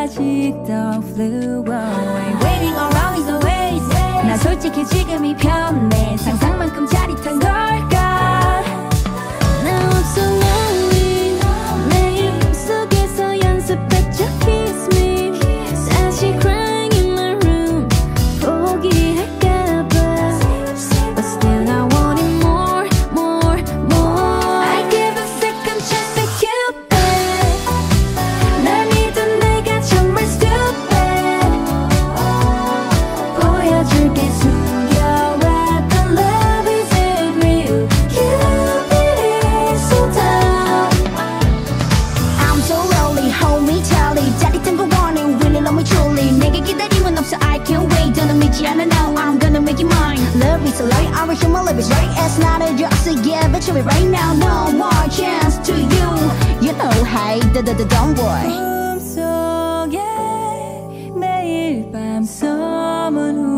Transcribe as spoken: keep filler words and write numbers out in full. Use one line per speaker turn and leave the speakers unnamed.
아직도 flew away. Waiting around is always. 나 솔직히 지금이 편해. 상상만큼 짜릿한 걸까. Now I'm so lonely. 내 입속에서 연습했죠 kiss me. 다시 crying in my room. 포기할까봐. But still I want it more, more, more. I give a second chance to Cupid. 날 믿은 내가 정말 stupid. 보여줄게 숨겨왔던 love is it real. Cupid is so tough. I'm so lonely, hold me tightly. 짜릿한 거 원해, really love me truly. 내게 기다림은 없어, I can't wait. 너는 믿지 않아 now, I'm gonna make you mine. Love is a lie, I wish my love is right. It's not a joke, so yeah, but show me right now. No more chance to you. You know, hey, da da da don't worry. 꿈속에 매일 밤 someone who